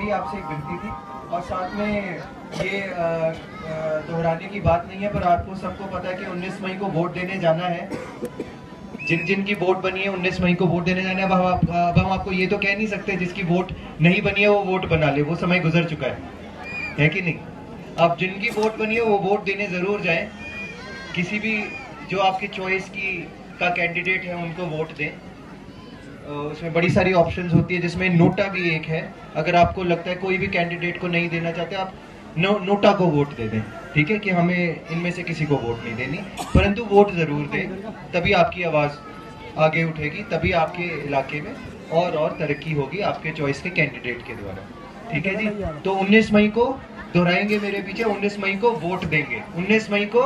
यही आपसे एक विनती थी। और साथ में ये दोहराने की बात नहीं है, पर आपको सबको पता है कि 19 मई को वोट देने जाना है। जिन जिन की वोट बनी है 19 मई को वोट देने जाना है। अब हम आपको ये तो कह नहीं सकते जिसकी वोट नहीं बनी है वो वोट बना ले, वो समय गुजर चुका है कि नहीं। अब जिनकी वोट बनी है वो वोट देने जरूर जाएं। किसी भी जो आपकी चॉइस की का कैंडिडेट है उनको वोट दें। उसमें बड़ी सारी ऑप्शंस होती है, जिसमें नोटा भी एक है। अगर आपको लगता है कोई भी कैंडिडेट को नहीं देना चाहते, आप नोटा को वोट दे दें, ठीक है, कि हमें इनमें से किसी को वोट नहीं देनी, परंतु वोट जरूर दें। तभी आपकी आवाज आगे उठेगी, तभी आपके इलाके में और तरक्की होगी आपके चॉइस के कैंडिडेट के द्वारा, ठीक है जी। तो 19 मई को दोहराएंगे मेरे पीछे, 19 मई को वोट देंगे, 19 मई को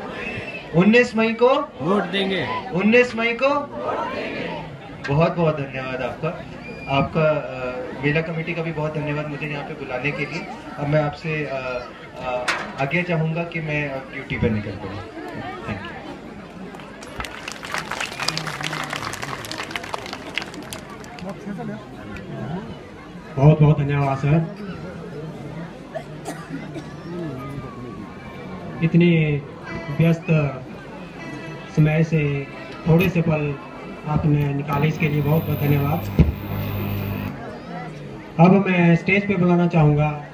वोट देंगे, 19 मई को। बहुत बहुत धन्यवाद आपका मेला कमेटी का भी बहुत धन्यवाद मुझे यहाँ पे बुलाने के लिए। अब मैं आपसे आगे चाहूँगा कि मैं ड्यूटी पर निकल पड़ूँ। Thank you. बहुत बहुत धन्यवाद सर। इतनी व्यस्त समय से थोड़े से पल आपने निकाले, इसके लिए बहुत बहुत धन्यवाद। अब मैं स्टेज पे बुलाना चाहूँगा